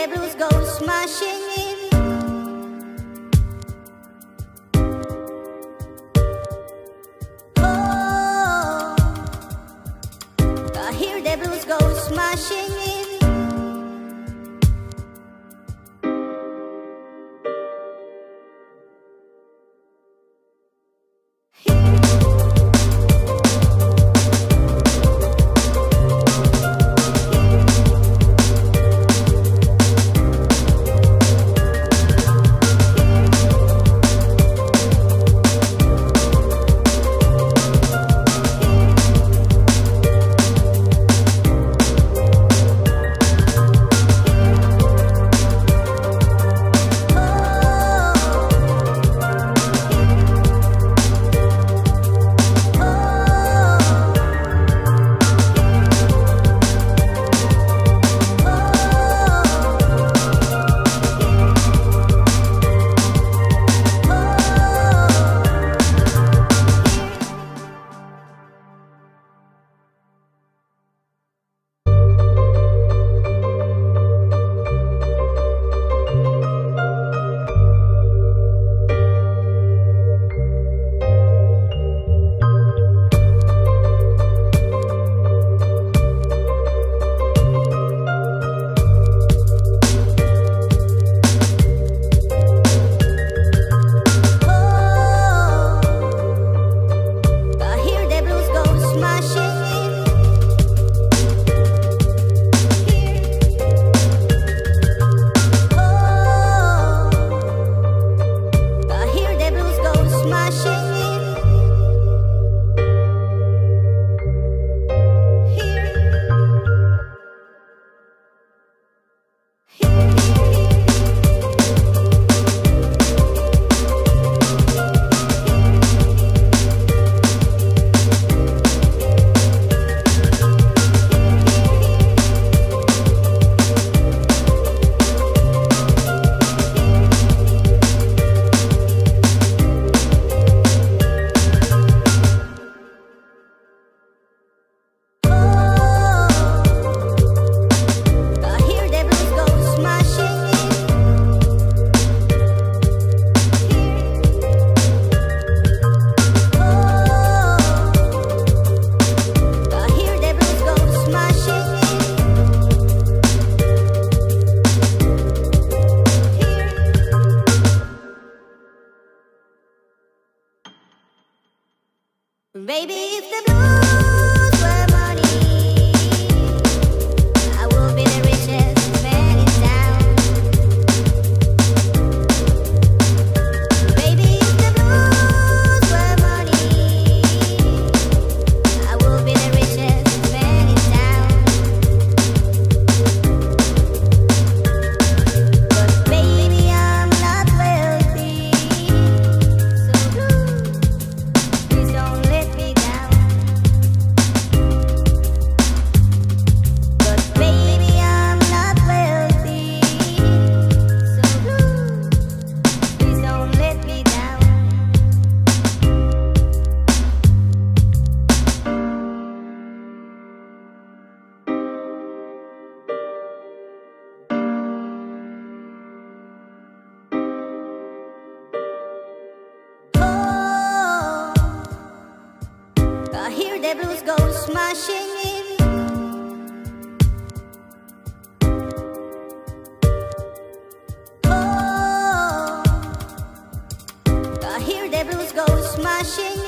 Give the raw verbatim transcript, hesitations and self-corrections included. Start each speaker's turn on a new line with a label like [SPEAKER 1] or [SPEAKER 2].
[SPEAKER 1] the blues go smashing in. Oh, I hear the blues go smashing in. Baby, if the blues were money, I would be the richest man in town. Baby, if the blues were money, I would be the richest man in town. But baby, I'm not wealthy, so please don't let me down. But baby, I'm not wealthy, so please don't let me down. Oh, I hear the blues go smashing in. Oh, I hear the blues go smashing in.